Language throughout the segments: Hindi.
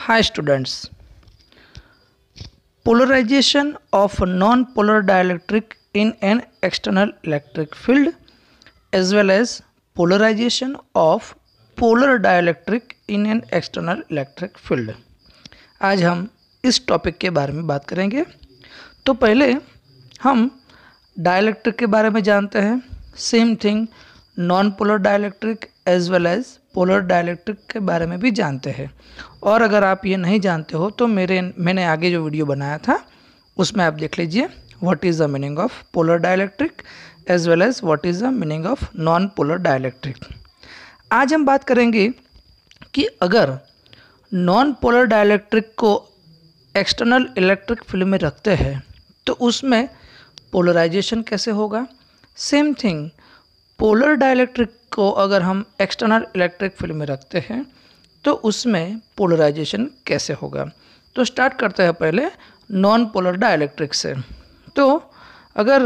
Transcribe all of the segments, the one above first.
Hi students, polarization of non-polar dielectric in an external electric field as well as polarization of polar dielectric in an external electric field। आज हम इस टॉपिक के बारे में बात करेंगे। तो पहले हम डाइलेक्ट्रिक के बारे में जानते हैं, same thing non polar dielectric as well as polar dielectric के बारे में भी जानते हैं। और अगर आप ये नहीं जानते हो तो मैंने आगे जो वीडियो बनाया था उसमें आप देख लीजिए what is the meaning of polar dielectric as well as what is the meaning of non polar dielectric. आज हम बात करेंगे कि अगर नॉन पोलर डाइलेक्ट्रिक को एक्सटर्नल इलेक्ट्रिक फील्ड में रखते हैं तो उसमें पोलराइजेशन कैसे होगा। सेम थिंग पोलर डाइलेक्ट्रिक को अगर हम एक्सटर्नल इलेक्ट्रिक फील्ड में रखते हैं तो उसमें पोलराइजेशन कैसे होगा। तो स्टार्ट करते हैं पहले नॉन पोलर डाइलेक्ट्रिक से। तो अगर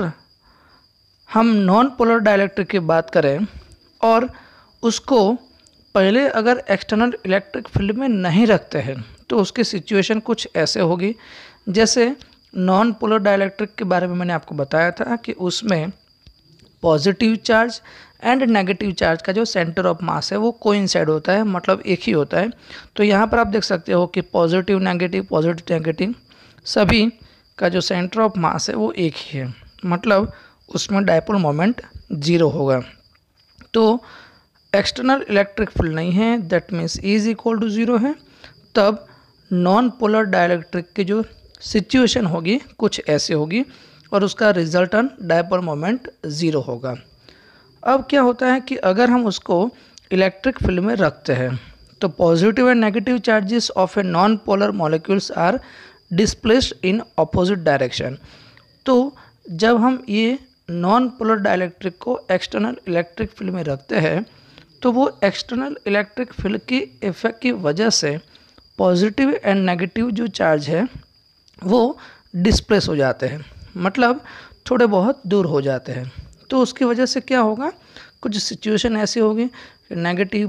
हम नॉन पोलर डाइलेक्ट्रिक की बात करें और उसको पहले अगर एक्सटर्नल इलेक्ट्रिक फील्ड में नहीं रखते हैं तो उसकी सिचुएशन कुछ ऐसे होगी। जैसे नॉन पोलर डाइलेक्ट्रिक के बारे में मैंने आपको बताया था कि उसमें positive charge and negative charge का जो सेंटर ऑफ मास है वो कोइंसाइड होता है, मतलब एक ही होता है। तो यहाँ पर आप देख सकते हो कि पॉजिटिव नेगेटिव सभी का जो सेंटर ऑफ मास है वो एक ही है, मतलब उसमें डायपोल मोमेंट जीरो होगा। तो एक्सटर्नल इलेक्ट्रिक फील्ड नहीं है, that means is equal to zero है। तब नॉन पोलर डाइलेक्ट्रिक की जो सिचुएशन होगी कुछ ऐसे होगी और उसका रिजल्टेंट डायपोल मोमेंट ज़ीरो होगा। अब क्या होता है कि अगर हम उसको इलेक्ट्रिक फील्ड में रखते हैं तो positive and negative charges of a non polar molecules are displaced in opposite direction. तो जब हम ये नॉन पोलर डाइलेक्ट्रिक को एक्सटर्नल इलेक्ट्रिक फील्ड में रखते हैं तो वो एक्सटर्नल इलेक्ट्रिक फील्ड की इफेक्ट की वजह से पॉजिटिव एंड नेगेटिव जो चार्ज है वो डिस्प्लेस हो जाते हैं, मतलब थोड़े बहुत दूर हो जाते हैं। तो उसकी वजह से क्या होगा, कुछ सिचुएशन ऐसी होगी कि negative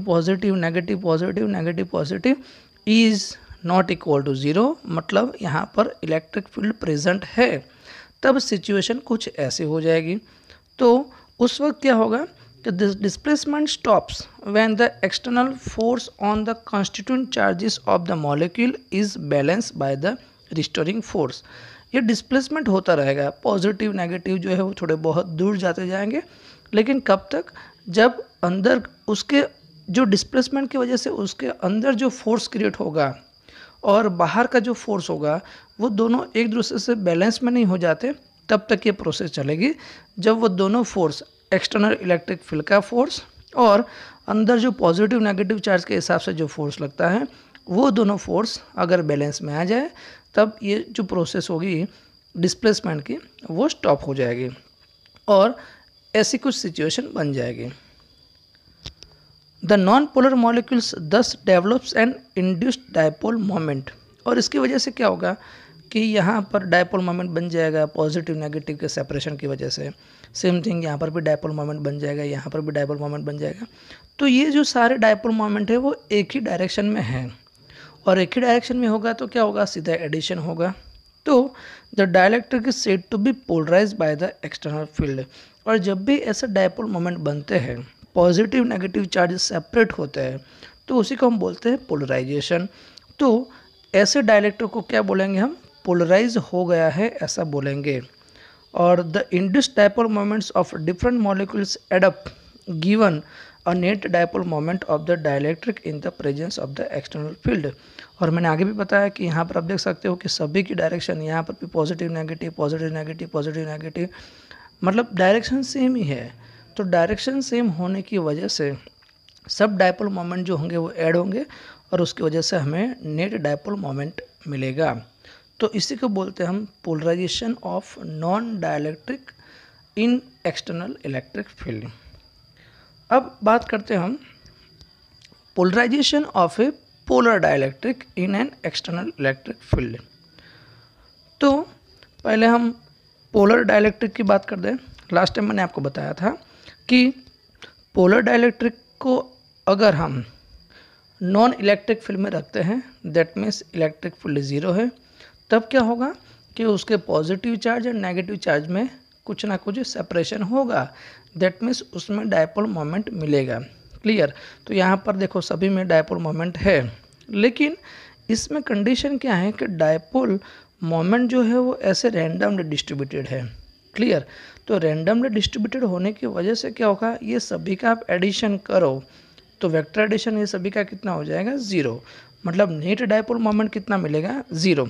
positive is not equal to zero, मतलब यहाँ पर इलेक्ट्रिक फील्ड प्रेजेंट है। तब सिचुएशन कुछ ऐसी हो जाएगी। तो उस वक्त क्या होगा कि this displacement stops when the external force on the constituent charges of the molecule is balance by the restoring force. ये डिस्प्लेसमेंट होता रहेगा, पॉजिटिव नेगेटिव जो है वो थोड़े बहुत दूर जाते जाएंगे, लेकिन कब तक, जब अंदर उसके जो डिस्प्लेसमेंट की वजह से उसके अंदर जो फोर्स क्रिएट होगा और बाहर का जो फोर्स होगा वो दोनों एक दूसरे से बैलेंस में नहीं हो जाते, तब तक ये प्रोसेस चलेगी। जब वो दोनों फोर्स एक्सटर्नल इलेक्ट्रिक फील्ड का फोर्स और अंदर जो पॉजिटिव नेगेटिव चार्ज के हिसाब से जो फोर्स लगता है वो दोनों फोर्स अगर बैलेंस में आ जाए तब ये जो प्रोसेस होगी डिस्प्लेसमेंट की वो स्टॉप हो जाएगी और ऐसी कुछ सिचुएशन बन जाएगी। The non polar molecules thus develops an induced dipole moment. और इसकी वजह से क्या होगा कि यहाँ पर डायपोल मोमेंट बन जाएगा पॉजिटिव नेगेटिव के सेपरेशन की वजह से। सेम थिंग यहाँ पर भी डायपोल मोमेंट बन जाएगा, यहाँ पर भी डायपोल मोमेंट बन जाएगा। तो ये जो सारे डायपोल मोमेंट है वो एक ही डायरेक्शन में है और एक ही डायरेक्शन में होगा तो क्या होगा, सीधा एडिशन होगा। तो the dielectric is said to be polarised by the external field. और जब भी ऐसे डायपोल मोमेंट बनते हैं, पॉजिटिव नेगेटिव चार्जेस सेपरेट होते हैं, तो उसी को हम बोलते हैं पोलराइजेशन। तो ऐसे डाइलेक्ट्रिक को क्या बोलेंगे हम, पोलराइज हो गया है ऐसा बोलेंगे। और the induced dipole moments of different molecules add up given a net dipole moment of the dielectric in the presence of the external field. और मैंने आगे भी बताया कि यहाँ पर आप देख सकते हो कि सभी की डायरेक्शन यहाँ पर भी पॉजिटिव नेगेटिव, मतलब डायरेक्शन सेम ही है। तो डायरेक्शन सेम होने की वजह से सब डायपोल मोमेंट जो होंगे वो ऐड होंगे और उसकी वजह से हमें नेट डायपोल मोमेंट मिलेगा। तो इसी को बोलते हैं हम polarisation of non dielectric in external electric field. अब बात करते हैं हम polarisation of a polar dielectric in an external electric field. तो पहले हम पोलर डाइलेक्ट्रिक की बात कर दें। लास्ट टाइम मैंने आपको बताया था कि पोलर डाइलेक्ट्रिक को अगर हम नॉन इलेक्ट्रिक फील्ड में रखते हैं, that means electric field zero है, तब क्या होगा कि उसके पॉजिटिव चार्ज और नेगेटिव चार्ज में कुछ ना कुछ सेपरेशन होगा, दैट मीन्स उसमें डायपोल मोमेंट मिलेगा। क्लियर। तो यहाँ पर देखो सभी में डायपोल मोमेंट है, लेकिन इसमें कंडीशन क्या है कि डायपोल मोमेंट जो है वो ऐसे रैंडमली डिस्ट्रीब्यूटेड है। क्लियर। तो रैंडमली डिस्ट्रीब्यूटेड होने की वजह से क्या होगा, ये सभी का आप एडिशन करो तो वेक्टर एडिशन ये सभी का कितना हो जाएगा, ज़ीरो। मतलब नेट डायपोल मोमेंट कितना मिलेगा, ज़ीरो।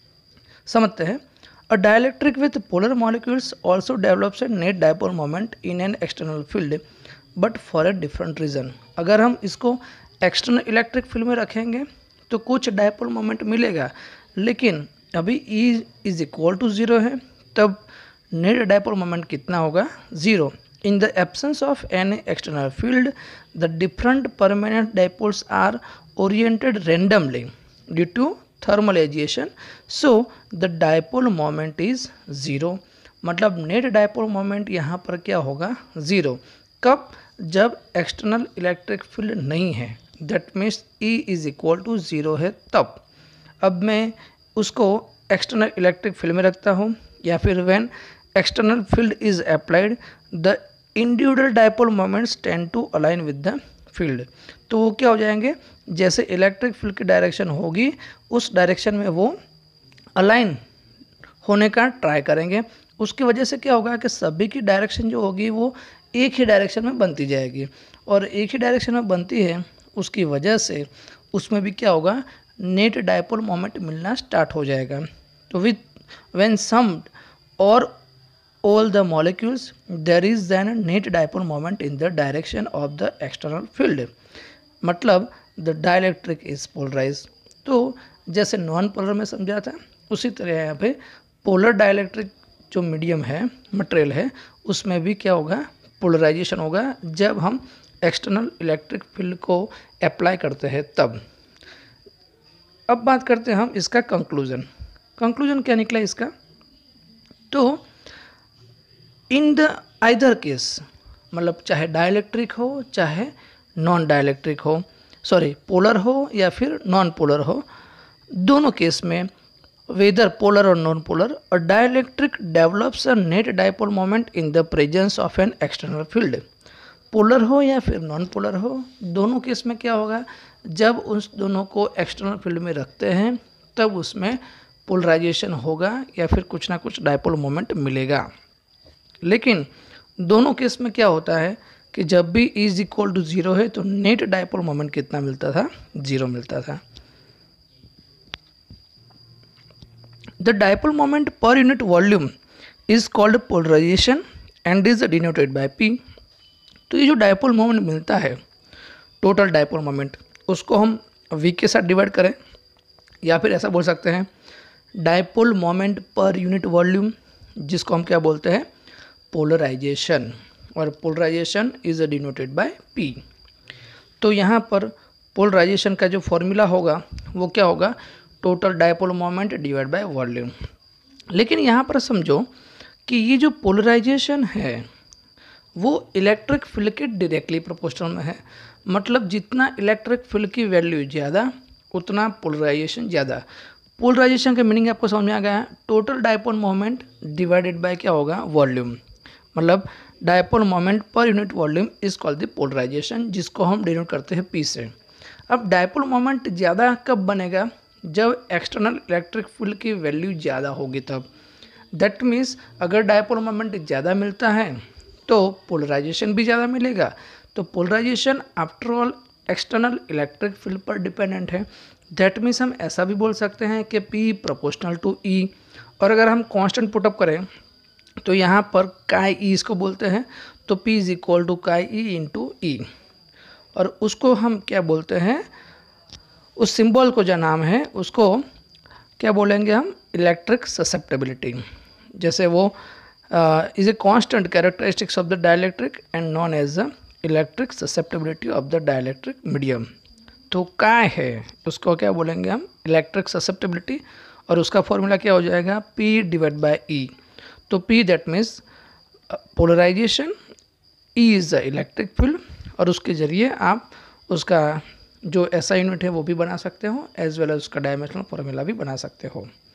समझते हैं। A dielectric with polar molecules also develops a net dipole moment in an external field but for a different reason. अगर हम इसको एक्सटर्नल इलेक्ट्रिक फील्ड में रखेंगे तो कुछ डायपोल मोमेंट मिलेगा, लेकिन अभी E is equal to zero है, तब नेट डायपोल मोमेंट कितना होगा, ज़ीरो। In the absence of an external field the different permanent dipoles are oriented randomly due to thermal agitation, so the dipole moment is zero. मतलब नेट डायपोल मोमेंट यहाँ पर क्या होगा, ज़ीरो। कब, जब एक्सटर्नल इलेक्ट्रिक फील्ड नहीं है, that means E is equal to zero है तब। अब मैं उसको एक्सटर्नल इलेक्ट्रिक फील्ड में रखता हूँ, या फिर when external field is applied the individual dipole moments tend to align with the field. तो वो क्या हो जाएंगे, जैसे इलेक्ट्रिक फील्ड की डायरेक्शन होगी उस डायरेक्शन में वो अलाइन होने का ट्राई करेंगे। उसकी वजह से क्या होगा कि सभी की डायरेक्शन जो होगी वो एक ही डायरेक्शन में बनती जाएगी, और एक ही डायरेक्शन में बनती है, उसकी वजह से उसमें भी क्या होगा, नेट डायपोल मोमेंट मिलना स्टार्ट हो जाएगा। तो विथ व्हेन सम्ड और all the molecules there is then a net dipole moment in the direction of the external field, मतलब the dielectric is polarized। तो जैसे नॉन पोलर में समझा था, उसी तरह यहाँ पे पोलर डाइलेक्ट्रिक जो मीडियम है, मटेरियल है, उसमें भी क्या होगा, पोलराइजेशन होगा जब हम एक्सटर्नल इलेक्ट्रिक फील्ड को अप्लाई करते हैं तब। अब बात करते हैं हम इसका कंक्लूजन। कंक्लूजन क्या निकला इसका, तो इन द आइदर केस, मतलब चाहे डाइलेक्ट्रिक हो चाहे नॉन डाइलेक्ट्रिक हो, सॉरी पोलर हो या फिर नॉन पोलर हो, दोनों केस में वेदर पोलर और नॉन पोलर, और dielectric develops a net dipole moment in the presence of an external field. Polar हो या फिर नॉन पोलर हो, दोनों केस में क्या होगा, जब उस दोनों को एक्सटर्नल फील्ड में रखते हैं तब उसमें पोलराइजेशन होगा या फिर कुछ ना कुछ डायपोल मोमेंट मिलेगा। लेकिन दोनों केस में क्या होता है कि जब भी E is equal to zero है तो नेट डायपोल मोमेंट कितना मिलता था, ज़ीरो मिलता था। The dipole moment per unit volume is called polarization and is denoted by P। तो ये जो डायपोल मोमेंट मिलता है, टोटल डायपोल मोमेंट, उसको हम V के साथ डिवाइड करें, या फिर ऐसा बोल सकते हैं dipole moment per unit volume, जिसको हम क्या बोलते हैं, पोलराइजेशन, और polarization is denoted by P। तो यहाँ पर पोलराइजेशन का जो फॉर्मूला होगा वो क्या होगा, total dipole moment divide by volume. लेकिन यहाँ पर समझो कि ये जो पोलराइजेशन है वो इलेक्ट्रिक फील्ड के डायरेक्टली प्रोपोर्शनल में है, मतलब जितना इलेक्ट्रिक फील्ड की वैल्यू ज़्यादा उतना पोलराइजेशन ज़्यादा। पोलराइजेशन का मीनिंग आपको समझ में आ गया, total dipole moment divided by क्या होगा, वॉल्यूम, मतलब dipole moment per unit volume is called the polarization, जिसको हम डिनोट करते हैं P से। अब डायपोल मोमेंट ज़्यादा कब बनेगा, जब एक्सटर्नल इलेक्ट्रिक फील्ड की वैल्यू ज़्यादा होगी तब। दैट मीन्स अगर डायपोल मोमेंट ज़्यादा मिलता है तो पोलराइजेशन भी ज़्यादा मिलेगा। तो polarization after all external electric field पर डिपेंडेंट है। दैट मीन्स हम ऐसा भी बोल सकते हैं कि P प्रोपोर्शनल टू E, और अगर हम कांस्टेंट पुटअप करें तो यहाँ पर काई E इसको बोलते हैं, तो P is equal to chi E into E, और उसको हम क्या बोलते हैं, उस सिंबल को जो नाम है उसको क्या बोलेंगे हम, इलेक्ट्रिक ससेप्टेबिलिटी। जैसे वो is a constant characteristics of the dielectric and known as the electric susceptibility of the dielectric medium. तो काय है उसको क्या बोलेंगे हम, इलेक्ट्रिक ससेप्टेबिलिटी, और उसका फॉर्मूला क्या हो जाएगा, P डिवाइड बाय E। तो P that means polarization, E is the electric field, और उसके ज़रिए आप उसका जो ऐसा यूनिट है वो भी बना सकते हो, एज वेल एज उसका डायमेंशनल फॉर्मूला भी बना सकते हो।